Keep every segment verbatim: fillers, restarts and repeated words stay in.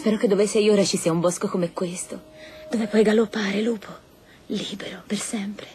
Spero che dove sei ora ci sia un bosco come questo, dove puoi galoppare, lupo, libero per sempre.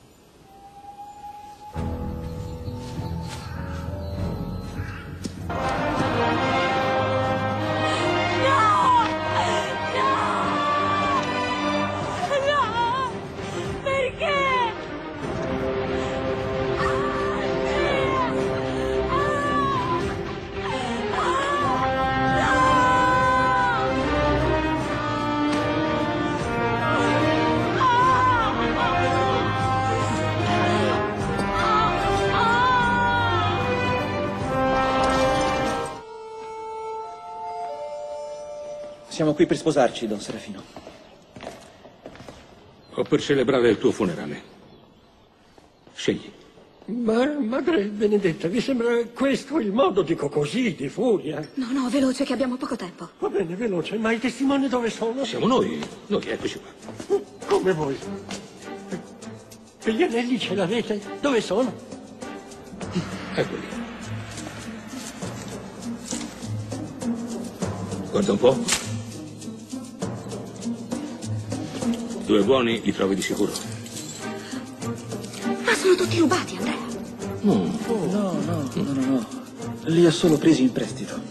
Siamo qui per sposarci, Don Serafino. O per celebrare il tuo funerale. Scegli. Ma, madre Benedetta, vi sembra questo il modo, dico così, di furia? No, no, veloce che abbiamo poco tempo. Va bene, veloce, ma i testimoni dove sono? Siamo noi. Noi, eccoci qua. Come voi? E gli anelli ce l'avete? Dove sono? Eccoli. Guarda un po'. Due buoni li trovi di sicuro. Ma sono tutti rubati, Andrea. Mm. Oh, no, no, no, no, no. Li ha solo presi in prestito.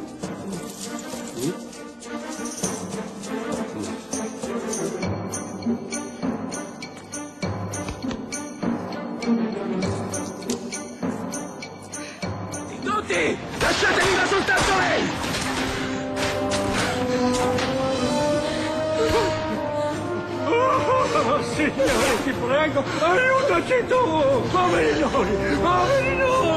Tutti! Lasciate viva soltanto lei! Signore, ti prego, aiutaci tu! Poveri noi! Poveri noi!